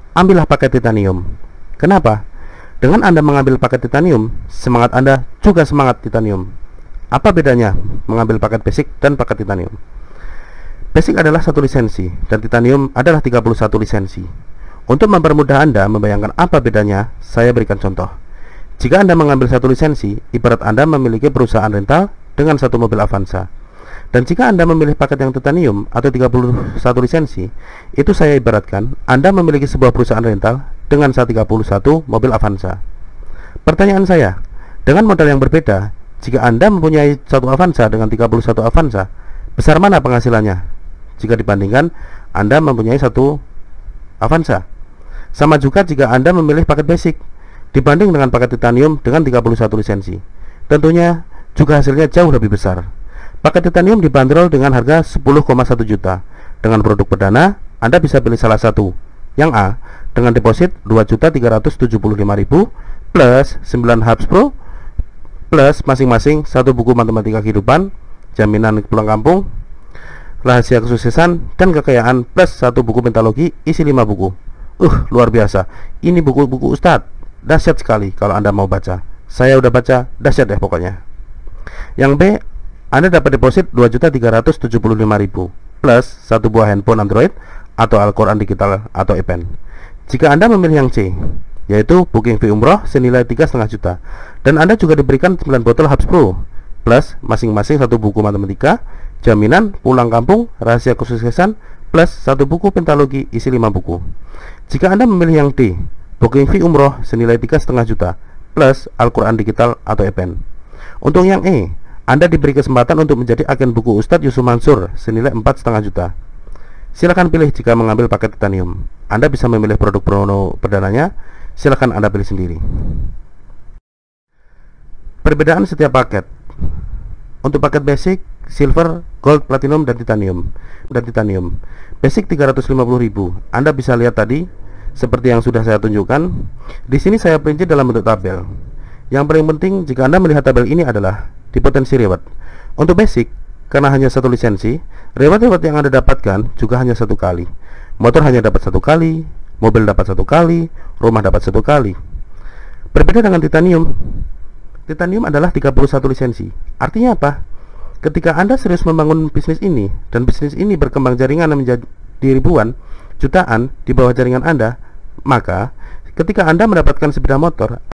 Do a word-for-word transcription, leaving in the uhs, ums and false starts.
ambillah paket titanium. Kenapa? Dengan Anda mengambil paket titanium, semangat Anda juga semangat titanium. Apa bedanya mengambil paket basic dan paket titanium? Basic adalah satu lisensi dan titanium adalah tiga puluh satu lisensi. Untuk mempermudah Anda membayangkan apa bedanya, saya berikan contoh. Jika Anda mengambil satu lisensi, ibarat Anda memiliki perusahaan rental dengan satu mobil Avanza. Dan jika Anda memilih paket yang titanium atau tiga puluh satu lisensi, itu saya ibaratkan Anda memiliki sebuah perusahaan rental dengan tiga puluh satu mobil Avanza. Pertanyaan saya, dengan modal yang berbeda, jika Anda mempunyai satu Avanza dengan tiga puluh satu Avanza, besar mana penghasilannya jika dibandingkan Anda mempunyai satu Avanza? Sama juga jika Anda memilih paket basic dibanding dengan paket titanium dengan tiga puluh satu lisensi, tentunya juga hasilnya jauh lebih besar. Paket titanium dibanderol dengan harga sepuluh koma satu juta. Dengan produk perdana, Anda bisa pilih salah satu. Yang A, dengan deposit dua juta tiga ratus tujuh puluh lima ribu plus sembilan Hubs Pro plus masing-masing satu buku matematika kehidupan, jaminan pulang kampung, rahasia kesuksesan, dan kekayaan plus satu buku pentalogi isi lima buku. Uh, luar biasa. Ini buku-buku Ustadz. Dahsyat sekali kalau Anda mau baca. Saya udah baca, dahsyat deh pokoknya. Yang B, Anda dapat deposit dua juta tiga ratus tujuh puluh lima ribu plus satu buah handphone Android atau Al-Quran digital atau e-pen. Jika Anda memilih yang C, yaitu booking fee umroh senilai tiga koma lima juta, dan Anda juga diberikan sembilan botol Hubs Pro plus masing-masing satu buku matematika, jaminan pulang kampung, rahasia kesuksesan, plus satu buku pentalogi isi lima buku. Jika Anda memilih yang D, booking fee umroh senilai tiga koma lima juta plus Al-Quran digital atau e-pen. Untuk yang E, Anda diberi kesempatan untuk menjadi agen buku Ustadz Yusuf Mansur senilai empat koma lima juta. Silakan pilih jika mengambil paket titanium. Anda bisa memilih produk promo perdananya. Silakan Anda pilih sendiri. Perbedaan setiap paket. Untuk paket basic, silver, gold, platinum, dan titanium. Dan titanium. Basic tiga ratus lima puluh ribu. Anda bisa lihat tadi seperti yang sudah saya tunjukkan. Di sini saya perinci dalam bentuk tabel. Yang paling penting jika Anda melihat tabel ini adalah di potensi reward. Untuk basic, karena hanya satu lisensi, reward-reward yang Anda dapatkan juga hanya satu kali. Motor hanya dapat satu kali, mobil dapat satu kali, rumah dapat satu kali. Berbeda dengan titanium. Titanium adalah tiga puluh satu lisensi. Artinya apa? Ketika Anda serius membangun bisnis ini, dan bisnis ini berkembang jaringan menjadi ribuan, jutaan di bawah jaringan Anda, maka ketika Anda mendapatkan sepeda motor,